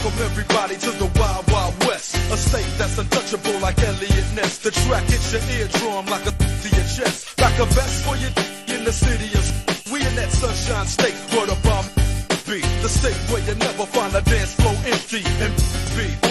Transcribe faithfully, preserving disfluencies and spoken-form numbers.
welcome everybody to the Wild Wild West. A state that's untouchable like Elliot Ness. The track hits your eardrum like a to your chest. Like a vest for you in the city of. We in that sunshine state where the bomb be. The state where you never find a dance floor empty and be.